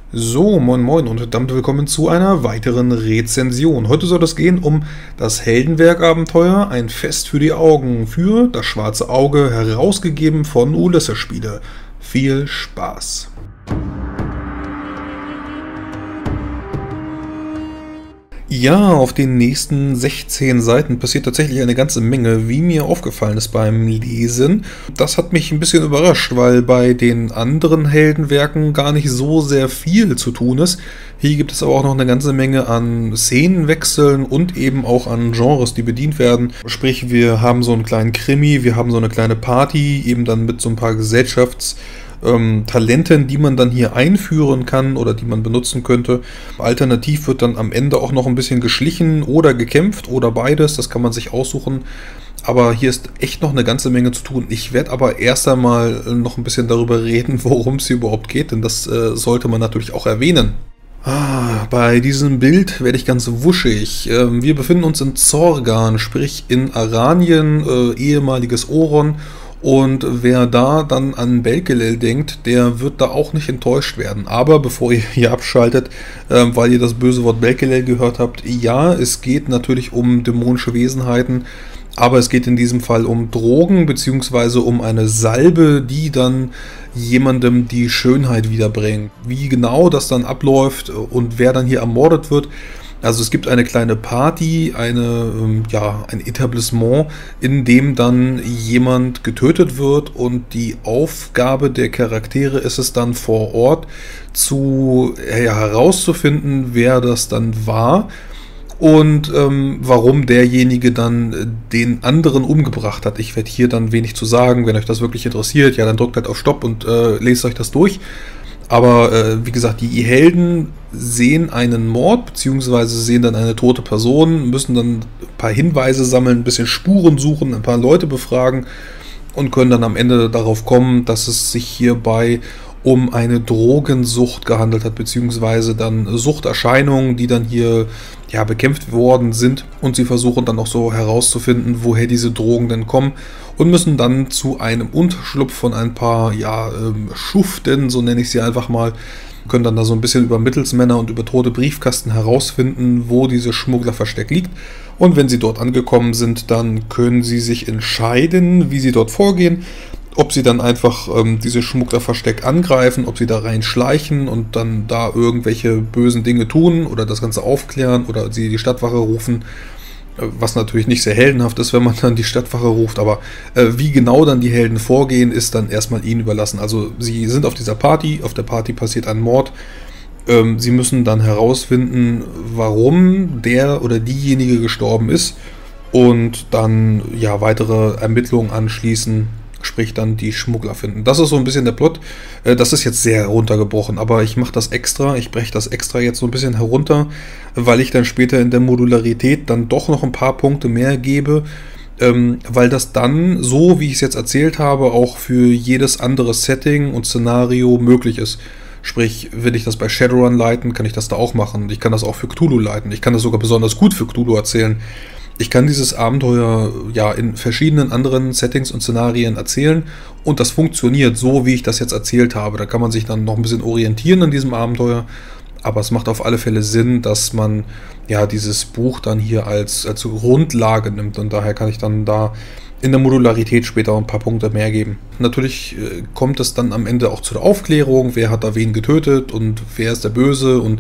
So, moin moin und damit willkommen zu einer weiteren Rezension. Heute soll es gehen um das Heldenwerk-Abenteuer, ein Fest für die Augen, für das schwarze Auge, herausgegeben von Ulysses Spiele. Viel Spaß! Ja, auf den nächsten 16 Seiten passiert tatsächlich eine ganze Menge, wie mir aufgefallen ist beim Lesen. Das hat mich ein bisschen überrascht, weil bei den anderen Heldenwerken gar nicht so sehr viel zu tun ist. Hier gibt es aber auch noch eine ganze Menge an Szenenwechseln und eben auch an Genres, die bedient werden. Sprich, wir haben so einen kleinen Krimi, wir haben so eine kleine Party, eben dann mit so ein paar Talenten, die man dann hier einführen kann oder die man benutzen könnte. Alternativ wird dann am Ende auch noch ein bisschen geschlichen oder gekämpft oder beides, das kann man sich aussuchen. Aber hier ist echt noch eine ganze Menge zu tun. Ich werde aber erst einmal noch ein bisschen darüber reden, worum es hier überhaupt geht, denn das sollte man natürlich auch erwähnen. Bei diesem Bild werde ich ganz wuschig. Wir befinden uns in Zorgan, sprich in Aranien, ehemaliges Oron. Und wer da dann an Belkelel denkt, der wird da auch nicht enttäuscht werden. Aber bevor ihr hier abschaltet, weil ihr das böse Wort Belkelel gehört habt, ja, es geht natürlich um dämonische Wesenheiten, aber es geht in diesem Fall um Drogen, beziehungsweise um eine Salbe, die dann jemandem die Schönheit wiederbringt. Wie genau das dann abläuft und wer dann hier ermordet wird. Also es gibt eine kleine Party, ein Etablissement, in dem dann jemand getötet wird und die Aufgabe der Charaktere ist es dann vor Ort herauszufinden, wer das dann war und warum derjenige dann den anderen umgebracht hat. Ich werde hier dann wenig zu sagen, wenn euch das wirklich interessiert, ja dann drückt halt auf Stopp und lest euch das durch. Aber wie gesagt, die Helden sehen einen Mord, beziehungsweise sehen dann eine tote Person, müssen dann ein paar Hinweise sammeln, ein bisschen Spuren suchen, ein paar Leute befragen und können dann am Ende darauf kommen, dass es sich hierbei um eine Drogensucht gehandelt hat, beziehungsweise dann Suchterscheinungen, die dann hier bekämpft worden sind und sie versuchen dann auch so herauszufinden, woher diese Drogen denn kommen und müssen dann zu einem Unterschlupf von ein paar Schuften, so nenne ich sie einfach mal, können dann da so ein bisschen über Mittelsmänner und über tote Briefkasten herausfinden, wo dieses Schmugglerversteck liegt. Und wenn sie dort angekommen sind, dann können sie sich entscheiden, wie sie dort vorgehen. Ob sie dann einfach dieses Schmugglerversteck angreifen, ob sie da reinschleichen und dann da irgendwelche bösen Dinge tun oder das Ganze aufklären oder sie die Stadtwache rufen, was natürlich nicht sehr heldenhaft ist, wenn man dann die Stadtwache ruft, aber wie genau dann die Helden vorgehen, ist dann erstmal ihnen überlassen. Also sie sind auf dieser Party, auf der Party passiert ein Mord, sie müssen dann herausfinden, warum der oder diejenige gestorben ist und dann weitere Ermittlungen anschließen, sprich dann die Schmuggler finden. Das ist so ein bisschen der Plot. Das ist jetzt sehr runtergebrochen, aber ich mache das extra, ich breche das extra jetzt so ein bisschen herunter, weil ich dann später in der Modularität dann doch noch ein paar Punkte mehr gebe, weil das dann, so wie ich es jetzt erzählt habe, auch für jedes andere Setting und Szenario möglich ist. Sprich, will ich das bei Shadowrun leiten, kann ich das da auch machen. Ich kann das auch für Cthulhu leiten. Ich kann das sogar besonders gut für Cthulhu erzählen. Ich kann dieses Abenteuer in verschiedenen anderen Settings und Szenarien erzählen und das funktioniert so, wie ich das jetzt erzählt habe. Da kann man sich dann noch ein bisschen orientieren an diesem Abenteuer, aber es macht auf alle Fälle Sinn, dass man dieses Buch dann hier als Grundlage nimmt und daher kann ich dann da in der Modularität später ein paar Punkte mehr geben. Natürlich kommt es dann am Ende auch zu der Aufklärung, wer hat da wen getötet und wer ist der Böse und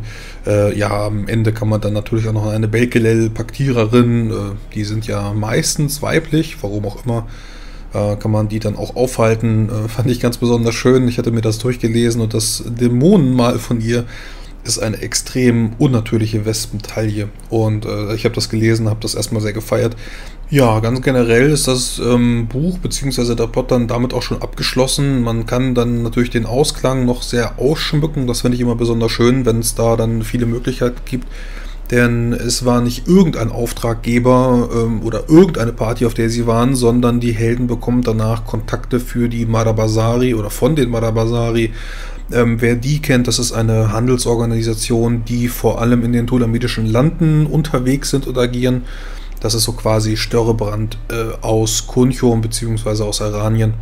am Ende kann man dann natürlich auch noch eine Belkelel-Paktiererin, die sind ja meistens weiblich, warum auch immer, kann man die dann auch aufhalten, fand ich ganz besonders schön. Ich hatte mir das durchgelesen und das Dämonenmal von ihr ist eine extrem unnatürliche Wespentaille und ich habe das gelesen, habe das erstmal sehr gefeiert. Ja, ganz generell ist das Buch bzw. der Plot dann damit auch schon abgeschlossen. Man kann dann natürlich den Ausklang noch sehr ausschmücken, das finde ich immer besonders schön, wenn es da dann viele Möglichkeiten gibt. Denn es war nicht irgendein Auftraggeber oder irgendeine Party, auf der sie waren, sondern die Helden bekommen danach Kontakte für die Madabazari oder von den Madabazari. Wer die kennt, das ist eine Handelsorganisation, die vor allem in den Thulamidischen Landen unterwegs sind und agieren. Das ist so quasi Störrebrand aus Kunchum bzw. aus Aranien.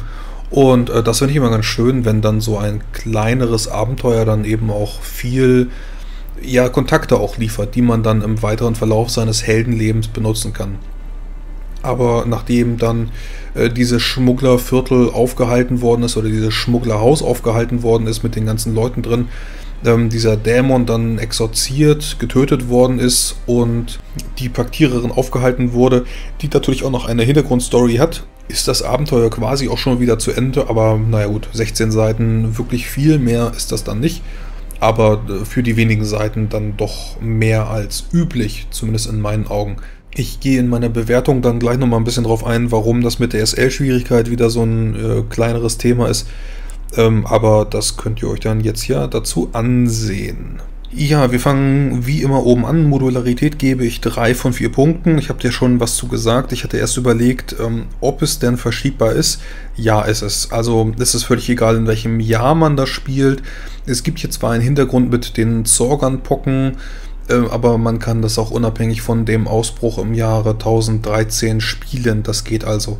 Und das finde ich immer ganz schön, wenn dann so ein kleineres Abenteuer dann eben auch viel, ja, Kontakte auch liefert, die man dann im weiteren Verlauf seines Heldenlebens benutzen kann. Aber nachdem dann dieses Schmugglerviertel aufgehalten worden ist oder dieses Schmugglerhaus aufgehalten worden ist mit den ganzen Leuten drin, dieser Dämon dann exorziert, getötet worden ist und die Paktiererin aufgehalten wurde, die natürlich auch noch eine Hintergrundstory hat, ist das Abenteuer quasi auch schon wieder zu Ende. Aber naja gut, 16 Seiten, wirklich viel mehr ist das dann nicht. Aber für die wenigen Seiten dann doch mehr als üblich, zumindest in meinen Augen. Ich gehe in meiner Bewertung dann gleich nochmal ein bisschen drauf ein, warum das mit der SL-Schwierigkeit wieder so ein kleineres Thema ist. Aber das könnt ihr euch dann jetzt ja dazu ansehen. Ja, wir fangen wie immer oben an. Modularität gebe ich 3 von 4 Punkten. Ich habe dir schon was zu gesagt. Ich hatte erst überlegt, ob es denn verschiebbar ist. Ja, ist es. Also es ist völlig egal, in welchem Jahr man das spielt. Es gibt hier zwar einen Hintergrund mit den Zorgan-Pocken, aber man kann das auch unabhängig von dem Ausbruch im Jahre 1013 spielen. Das geht also.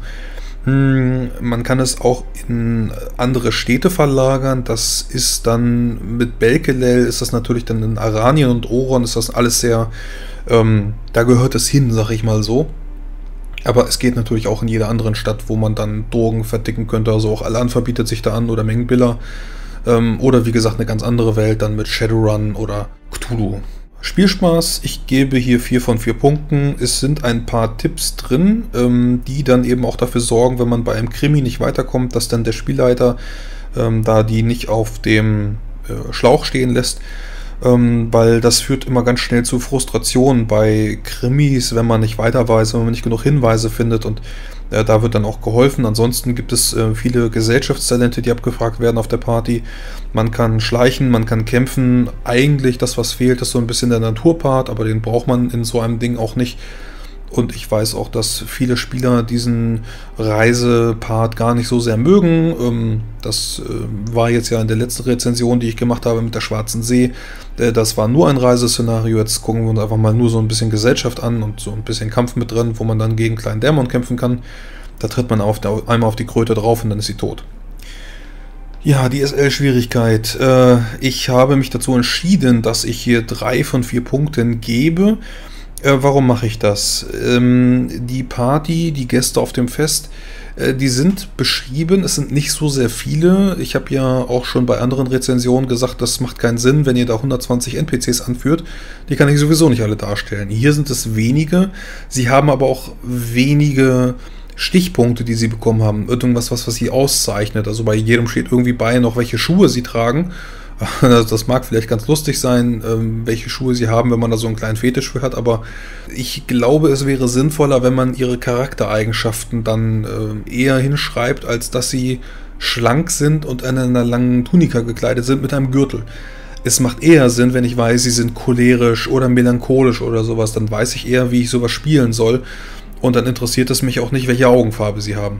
Man kann es auch in andere Städte verlagern. Das ist dann mit Belkelel, ist das natürlich dann in Aranien und Oron, ist das alles sehr, da gehört es hin, sag ich mal so. Aber es geht natürlich auch in jeder anderen Stadt, wo man dann Drogen verticken könnte. Also auch Alan verbietet sich da an oder Mengbilla. Oder wie gesagt eine ganz andere Welt, dann mit Shadowrun oder Cthulhu. Spielspaß, ich gebe hier 4 von 4 Punkten. Es sind ein paar Tipps drin, die dann eben auch dafür sorgen, wenn man bei einem Krimi nicht weiterkommt, dass dann der Spielleiter da die nicht auf dem Schlauch stehen lässt, weil das führt immer ganz schnell zu Frustration bei Krimis, wenn man nicht weiter weiß, wenn man nicht genug Hinweise findet, und da wird dann auch geholfen. Ansonsten gibt es viele Gesellschaftstalente, die abgefragt werden auf der Party. Man kann schleichen, man kann kämpfen. Eigentlich das, was fehlt, ist so ein bisschen der Naturpart, aber den braucht man in so einem Ding auch nicht. Und ich weiß auch, dass viele Spieler diesen Reisepart gar nicht so sehr mögen. Das war jetzt ja in der letzten Rezension, die ich gemacht habe mit der Schwarzen See. Das war nur ein Reiseszenario. Jetzt gucken wir uns einfach mal nur so ein bisschen Gesellschaft an und so ein bisschen Kampf mit drin, wo man dann gegen kleinen Dämon kämpfen kann. Da tritt man einmal auf die Kröte drauf und dann ist sie tot. Ja, die SL-Schwierigkeit. Ich habe mich dazu entschieden, dass ich hier 3 von 4 Punkten gebe. Warum mache ich das? Die Party, die Gäste auf dem Fest, die sind beschrieben. Es sind nicht so sehr viele. Ich habe ja auch schon bei anderen Rezensionen gesagt, das macht keinen Sinn, wenn ihr da 120 NPCs anführt. Die kann ich sowieso nicht alle darstellen. Hier sind es wenige. Sie haben aber auch wenige Stichpunkte, die sie bekommen haben. Irgendwas, was sie auszeichnet. Also bei jedem steht irgendwie bei noch, welche Schuhe sie tragen. Das mag vielleicht ganz lustig sein, welche Schuhe sie haben, wenn man da so einen kleinen Fetisch für hat, aber ich glaube, es wäre sinnvoller, wenn man ihre Charaktereigenschaften dann eher hinschreibt, als dass sie schlank sind und in einer langen Tunika gekleidet sind mit einem Gürtel. Es macht eher Sinn, wenn ich weiß, sie sind cholerisch oder melancholisch oder sowas, dann weiß ich eher, wie ich sowas spielen soll. Und dann interessiert es mich auch nicht, welche Augenfarbe sie haben.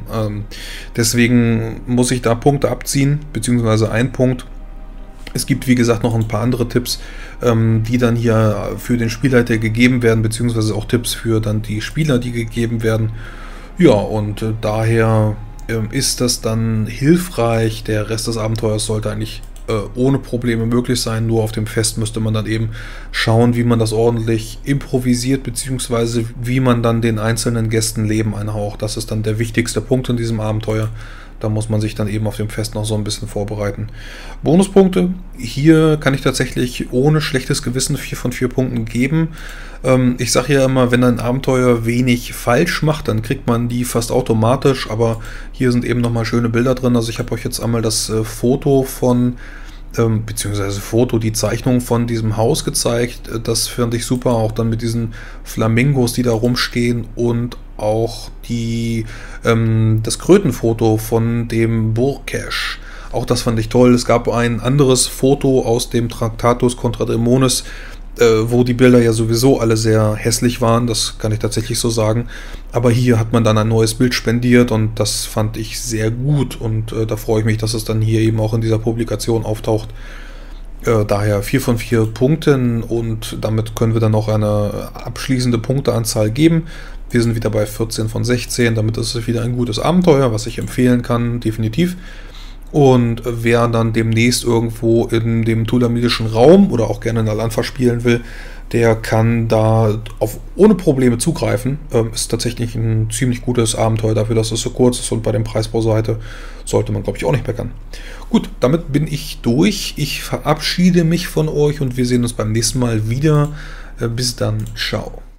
Deswegen muss ich da Punkte abziehen, beziehungsweise einen Punkt. Es gibt, wie gesagt, noch ein paar andere Tipps, die dann hier für den Spielleiter gegeben werden, beziehungsweise auch Tipps für dann die Spieler, die gegeben werden. Ja, und daher ist das dann hilfreich. Der Rest des Abenteuers sollte eigentlich ohne Probleme möglich sein. Nur auf dem Fest müsste man dann eben schauen, wie man das ordentlich improvisiert, beziehungsweise wie man dann den einzelnen Gästen Leben einhaucht. Das ist dann der wichtigste Punkt in diesem Abenteuer. Da muss man sich dann eben auf dem Fest noch so ein bisschen vorbereiten. Bonuspunkte. Hier kann ich tatsächlich ohne schlechtes Gewissen 4 von 4 Punkten geben. Ich sage ja immer, wenn ein Abenteuer wenig falsch macht, dann kriegt man die fast automatisch. Aber hier sind eben nochmal schöne Bilder drin. Also ich habe euch jetzt einmal das Foto von, beziehungsweise die Zeichnung von diesem Haus gezeigt. Das fand ich super, auch dann mit diesen Flamingos, die da rumstehen, und auch das Krötenfoto von dem Burkesh. Auch das fand ich toll. Es gab ein anderes Foto aus dem Tractatus contra Dämones, wo die Bilder ja sowieso alle sehr hässlich waren, das kann ich tatsächlich so sagen. Aber hier hat man dann ein neues Bild spendiert und das fand ich sehr gut, und da freue ich mich, dass es dann hier eben auch in dieser Publikation auftaucht. Daher 4 von 4 Punkten, und damit können wir dann auch eine abschließende Punkteanzahl geben. Wir sind wieder bei 14 von 16, damit ist es wieder ein gutes Abenteuer, was ich empfehlen kann, definitiv. Und wer dann demnächst irgendwo in dem thulamidischen Raum oder auch gerne in Al-Anfa spielen will, der kann da ohne Probleme zugreifen. Ist tatsächlich ein ziemlich gutes Abenteuer dafür, dass es so kurz ist, und bei dem Preis pro Seite sollte man, glaube ich, auch nicht meckern. Gut, damit bin ich durch. Ich verabschiede mich von euch und wir sehen uns beim nächsten Mal wieder. Bis dann, ciao.